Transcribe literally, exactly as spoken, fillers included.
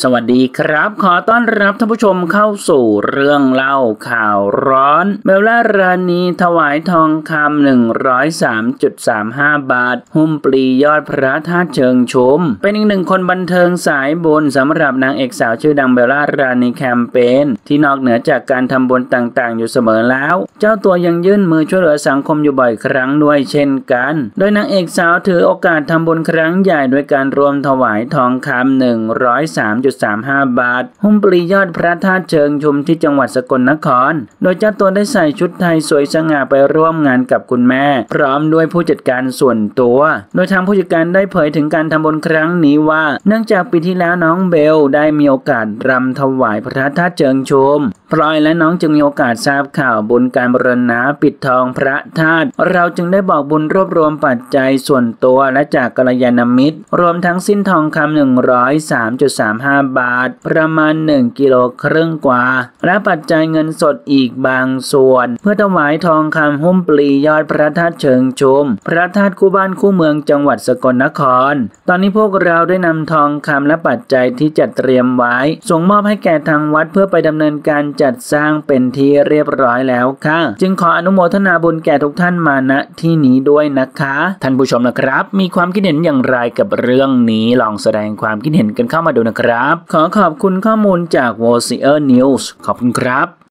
สวัสดีครับขอต้อนรับท่านผู้ชมเข้าสู่เรื่องเล่าข่าวร้อนเบลล่ารานีถวายทองคำ หนึ่งร้อยสามจุดสามห้า บาทหุ้มปลียอดพระธาตุเชิงชุมเป็นอีกหนึ่งคนบันเทิงสายบุญสำหรับนางเอกสาวชื่อดังเบลล่ารานีแคมเปญที่นอกเหนือจากการทำบุญต่างๆอยู่เสมอแล้วเจ้าตัวยังยื่นมือช่วยเหลือสังคมอยู่บ่อยครั้งด้วยเช่นกันโดยนางเอกสาวถือโอกาสทำบุญครั้งใหญ่โดยการรวมถวายทองคำ หนึ่งร้อยสามจุดสามห้า บาทหุ้มปลียอดพระธาตุเชิงชุมที่จังหวัดสกลนครโดยเจ้าตัวได้ใส่ชุดไทยสวยสง่าไปร่วมงานกับคุณแม่พร้อมด้วยผู้จัดการส่วนตัวโดยทางผู้จัดการได้เผยถึงการทำบุญครั้งนี้ว่าเนื่องจากปีที่แล้วน้องเบลได้มีโอกาสรำถวายพระธาตุเชิงชุมพลอยและน้องจึงมีโอกาสทราบข่าวบุญการบูรณะปิดทองพระธาตุเราจึงได้บอกบุญรวบรวมปัจจัยส่วนตัวและจากกัลยาณมิตรรวมทั้งสิ้นทองคำ หนึ่งร้อยสามจุดสามห้า บาทประมาณหนึ่งกิโลครึ่งกว่าและปัจจัยเงินสดอีกบางส่วนเพื่อถวายทองคำหุ้มปลียอดพระธาตุเชิงชุมพระธาตุคู่บ้านคู่เมืองจังหวัดสกลนครตอนนี้พวกเราได้นำทองคำและปัจจัยที่จัดเตรียมไว้ส่งมอบให้แก่ทางวัดเพื่อไปดำเนินการจัดสร้างเป็นที่เรียบร้อยแล้วค่ะจึงขออนุโมทนาบุญแก่ทุกท่านมาณที่นี้ด้วยนะคะท่านผู้ชมนะครับมีความคิดเห็นอย่างไรกับเรื่องนี้ลองแสดงความคิดเห็นกันเข้ามาดูนะครับขอขอบคุณข้อมูลจาก Voiceer News ขอบคุณครับ